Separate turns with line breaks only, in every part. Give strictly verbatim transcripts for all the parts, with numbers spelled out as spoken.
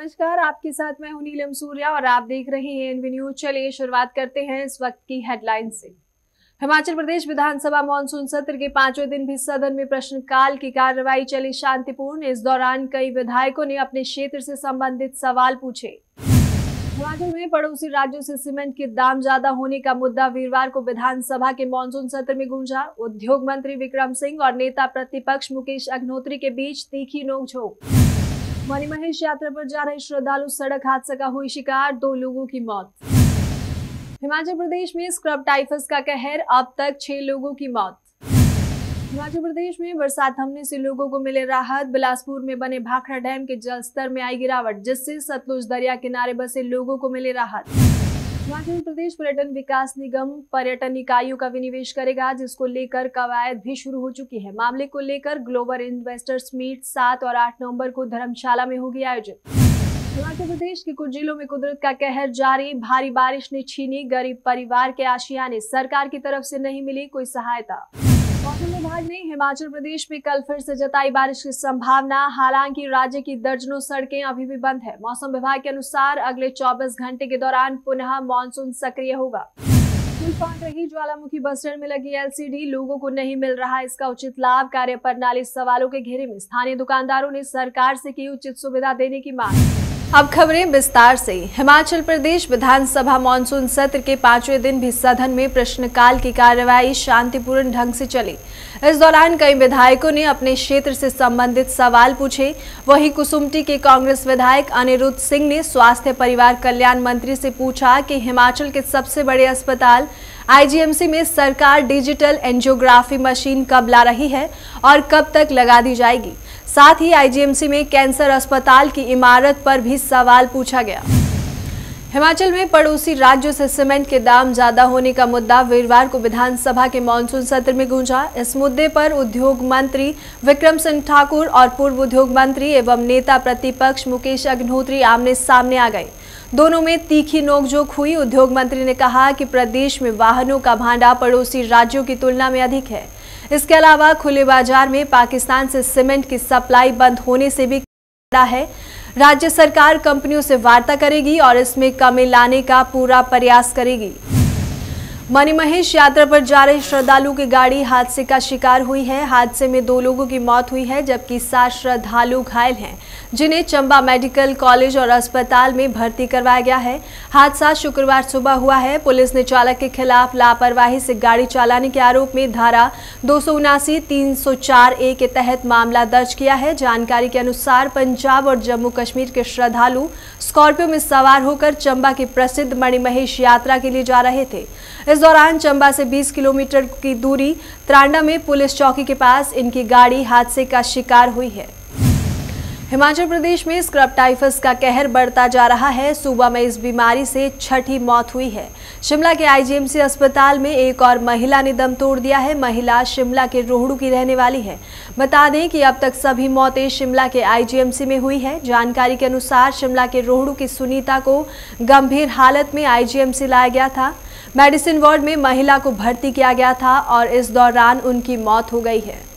नमस्कार, आपके साथ मैं हूं नीलम सूर्या और आप देख रहे हैं एनवी न्यूज। चलिए शुरुआत करते हैं इस वक्त की हेडलाइन से। हिमाचल प्रदेश विधानसभा मानसून सत्र के पांचवें दिन भी सदन में प्रश्नकाल की कार्रवाई चली शांतिपूर्ण। इस दौरान कई विधायकों ने अपने क्षेत्र से संबंधित सवाल पूछे। हिमाचल में पड़ोसी राज्यों से सीमेंट के दाम ज्यादा होने का मुद्दा वीरवार को विधानसभा के मानसून सत्र में गूंजा। उद्योग मंत्री विक्रम सिंह और नेता प्रतिपक्ष मुकेश अग्निहोत्री के बीच तीखी नोकझोंक। मणिमहेश यात्रा पर जा रहे श्रद्धालु सड़क हादसा का हुई शिकार, दो लोगों की मौत। हिमाचल प्रदेश में स्क्रब टाइफस का कहर, अब तक छह लोगों की मौत। हिमाचल प्रदेश में बरसात थमने से लोगों को मिले राहत। बिलासपुर में बने भाखड़ा डैम के जलस्तर में आई गिरावट, जिससे सतलुज दरिया किनारे बसे लोगों को मिले राहत। हिमाचल प्रदेश पर्यटन विकास निगम पर्यटन इकाइयों का विनिवेश करेगा, जिसको लेकर कवायद भी शुरू हो चुकी है। मामले को लेकर ग्लोबल इन्वेस्टर्स मीट सात और आठ नवंबर को धर्मशाला में होगी आयोजित। हिमाचल प्रदेश के कुछ जिलों में कुदरत का कहर जारी। भारी बारिश ने छीनी गरीब परिवार के आशियाने, सरकार की तरफ से नहीं मिली कोई सहायता। मौसम विभाग ने हिमाचल प्रदेश में कल फिर से जताई बारिश की संभावना। हालांकि राज्य की दर्जनों सड़कें अभी भी बंद है। मौसम विभाग के अनुसार अगले चौबीस घंटे के दौरान पुनः मानसून सक्रिय होगा। फूल फाट रही ज्वालामुखी बस स्टैंड में लगी एलसीडी, लोगों को नहीं मिल रहा इसका उचित लाभ। कार्यप्रणाली सवालों के घेरे में, स्थानीय दुकानदारों ने सरकार से की उचित सुविधा देने की मांग। अब खबरें विस्तार से। हिमाचल प्रदेश विधानसभा मानसून सत्र के पांचवें दिन भी सदन में प्रश्नकाल की कार्यवाही शांतिपूर्ण ढंग से चली। इस दौरान कई विधायकों ने अपने क्षेत्र से संबंधित सवाल पूछे। वहीं कुसुम्पटी के कांग्रेस विधायक अनिरुद्ध सिंह ने स्वास्थ्य परिवार कल्याण मंत्री से पूछा कि हिमाचल के सबसे बड़े अस्पताल आईजीएमसी में सरकार डिजिटल एंजियोग्राफी मशीन कब ला रही है और कब तक लगा दी जाएगी। साथ ही आईजीएमसी में कैंसर अस्पताल की इमारत पर भी सवाल पूछा गया। हिमाचल में पड़ोसी राज्यों से सीमेंट के दाम ज्यादा होने का मुद्दा वीरवार को विधानसभा के मानसून सत्र में गूंजा। इस मुद्दे पर उद्योग मंत्री विक्रम सिंह ठाकुर और पूर्व उद्योग मंत्री एवं नेता प्रतिपक्ष मुकेश अग्निहोत्री आमने सामने आ गए। दोनों में तीखी नोकझोंक हुई। उद्योग मंत्री ने कहा कि प्रदेश में वाहनों का भांडा पड़ोसी राज्यों की तुलना में अधिक है। इसके अलावा खुले बाजार में पाकिस्तान से सीमेंट की सप्लाई बंद होने से भी खतरा है। राज्य सरकार कंपनियों से वार्ता करेगी और इसमें कमी लाने का पूरा प्रयास करेगी। मणिमहेश यात्रा पर जा रहे श्रद्धालु की गाड़ी हादसे का शिकार हुई है। हादसे में दो लोगों की मौत हुई है, जबकि सात श्रद्धालु घायल हैं, जिन्हें चंबा मेडिकल कॉलेज और अस्पताल में भर्ती करवाया गया है। हादसा शुक्रवार सुबह हुआ है। पुलिस ने चालक के खिलाफ लापरवाही से गाड़ी चलाने के आरोप में धारा दो सौ उनासी तीन सौ चार ए के तहत मामला दर्ज किया है। जानकारी के अनुसार पंजाब और जम्मू कश्मीर के श्रद्धालु स्कॉर्पियो में सवार होकर चंबा की प्रसिद्ध मणिमहेश यात्रा के लिए जा रहे थे। इस दौरान चंबा से बीस किलोमीटर की दूरी त्रांडा में पुलिस चौकी के पास इनकी गाड़ी हादसे का शिकार हुई है। हिमाचल प्रदेश में स्क्रब टाइफस का कहर बढ़ता जा रहा है। सूबा में इस बीमारी से छठी मौत हुई है। शिमला के आईजीएमसी अस्पताल में एक और महिला ने दम तोड़ दिया है। महिला शिमला के रोहड़ू की रहने वाली है। बता दें कि अब तक सभी मौतें शिमला के आईजीएमसी में हुई है। जानकारी के अनुसार शिमला के रोहड़ू की सुनीता को गंभीर हालत में आईजीएमसी लाया गया था। मेडिसिन वार्ड में महिला को भर्ती किया गया था और इस दौरान उनकी मौत हो गई है।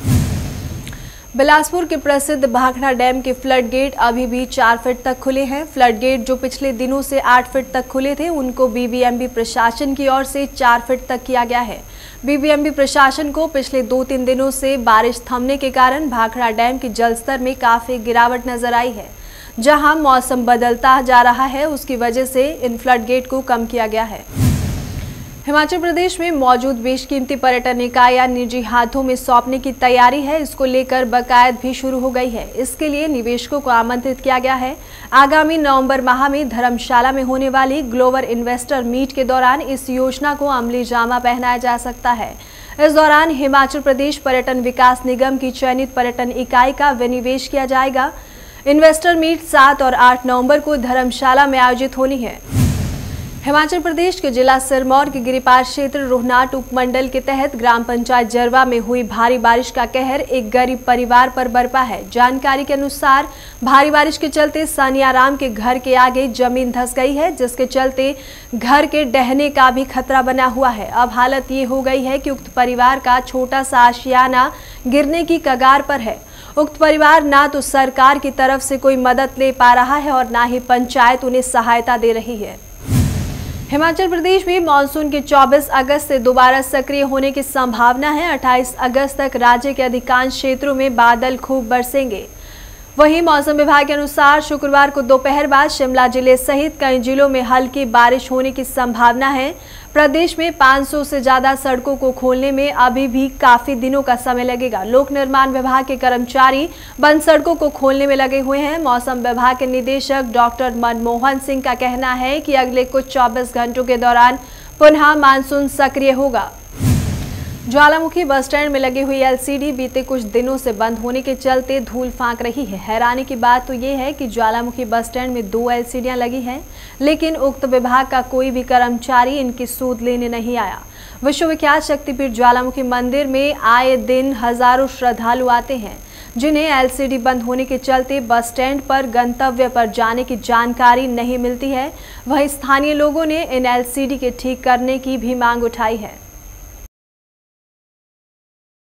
बिलासपुर के प्रसिद्ध भाखड़ा डैम के फ्लड गेट अभी भी चार फीट तक खुले हैं। फ्लड गेट जो पिछले दिनों से आठ फीट तक खुले थे, उनको बीबीएमबी प्रशासन की ओर से चार फीट तक किया गया है। बीबीएमबी प्रशासन को पिछले दो तीन दिनों से बारिश थमने के कारण भाखड़ा डैम के जलस्तर में काफी गिरावट नजर आई है। जहां मौसम बदलता जा रहा है, उसकी वजह से इन फ्लड गेट को कम किया गया है। हिमाचल प्रदेश में मौजूद बेशकीमती पर्यटन इकाइयां निजी हाथों में सौंपने की तैयारी है। इसको लेकर बकायद भी शुरू हो गई है। इसके लिए निवेशकों को आमंत्रित किया गया है। आगामी नवंबर माह में धर्मशाला में होने वाली ग्लोबल इन्वेस्टर मीट के दौरान इस योजना को अमली जामा पहनाया जा सकता है। इस दौरान हिमाचल प्रदेश पर्यटन विकास निगम की चयनित पर्यटन इकाई का विनिवेश किया जाएगा। इन्वेस्टर मीट सात और आठ नवंबर को धर्मशाला में आयोजित होनी है। हिमाचल प्रदेश के जिला सिरमौर के गिरिपार क्षेत्र रोहनाट उपमंडल के तहत ग्राम पंचायत जरवा में हुई भारी बारिश का कहर एक गरीब परिवार पर बरपा है। जानकारी के अनुसार भारी बारिश के चलते सानियाराम के घर के आगे जमीन धंस गई है, जिसके चलते घर के ढहने का भी खतरा बना हुआ है। अब हालत ये हो गई है कि उक्त परिवार का छोटा सा आशियाना गिरने की कगार पर है। उक्त परिवार ना तो सरकार की तरफ से कोई मदद ले पा रहा है और ना ही पंचायत उन्हें सहायता दे रही है। हिमाचल प्रदेश में मानसून के चौबीस अगस्त से दोबारा सक्रिय होने की संभावना है। अट्ठाईस अगस्त तक राज्य के अधिकांश क्षेत्रों में बादल खूब बरसेंगे। वहीं मौसम विभाग के अनुसार शुक्रवार को दोपहर बाद शिमला जिले सहित कई जिलों में हल्की बारिश होने की संभावना है। प्रदेश में पाँच सौ से ज्यादा सड़कों को खोलने में अभी भी काफी दिनों का समय लगेगा। लोक निर्माण विभाग के कर्मचारी बंद सड़कों को खोलने में लगे हुए हैं। मौसम विभाग के निदेशक डॉक्टर मनमोहन सिंह का कहना है कि अगले कुछ चौबीस घंटों के दौरान पुनः मानसून सक्रिय होगा। ज्वालामुखी बस स्टैंड में लगी हुई एलसीडी बीते कुछ दिनों से बंद होने के चलते धूल फांक रही है। हैरानी की बात तो ये है कि ज्वालामुखी बस स्टैंड में दो एलसीडियां लगी हैं, लेकिन उक्त विभाग का कोई भी कर्मचारी इनकी सूद लेने नहीं आया। विश्वविख्यात शक्तिपीठ ज्वालामुखी मंदिर में आए दिन हजारों श्रद्धालु आते हैं, जिन्हें एलसीडी बंद होने के चलते बस स्टैंड पर गंतव्य पर जाने की जानकारी नहीं मिलती है। वहीं स्थानीय लोगों ने इन एलसीडी के ठीक करने की भी मांग उठाई है।